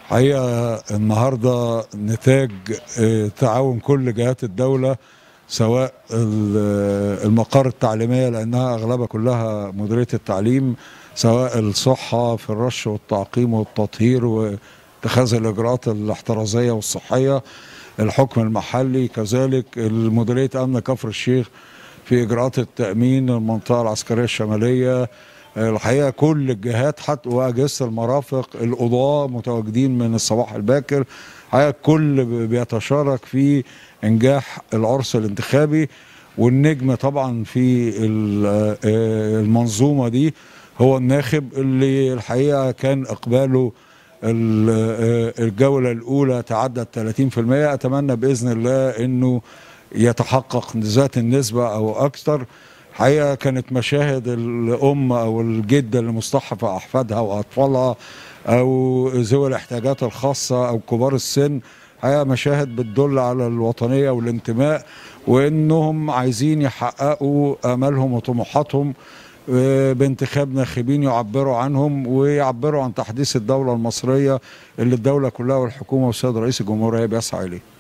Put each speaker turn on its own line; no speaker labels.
حقيقة النهاردة نتاج تعاون كل جهات الدولة، سواء المقار التعليمية لأنها أغلبها كلها مديرية التعليم، سواء الصحة في الرش والتعقيم والتطهير واتخاذ الإجراءات الاحترازية والصحية، الحكم المحلي كذلك، المديرية أمن كفر الشيخ في إجراءات التأمين، المنطقة العسكرية الشمالية. الحقيقة كل الجهات حتى وأجهزة المرافق، القضاة متواجدين من الصباح الباكر. الحقيقة الكل بيتشارك في إنجاح العرس الانتخابي، والنجم طبعا في المنظومة دي هو الناخب اللي الحقيقة كان إقباله الجولة الأولى تعدت 30%. أتمنى بإذن الله أنه يتحقق ذات النسبة أو أكثر. حقيقة كانت مشاهد الأم أو الجدة اللي مصطحفة أحفادها وأطفالها أو ذوي الاحتياجات الخاصة أو كبار السن، حقيقة مشاهد بتدل على الوطنية والانتماء، وإنهم عايزين يحققوا آمالهم وطموحاتهم بانتخاب ناخبين يعبروا عنهم ويعبروا عن تحديث الدولة المصرية اللي الدولة كلها والحكومة والسيد رئيس الجمهورية بيسعى إليه.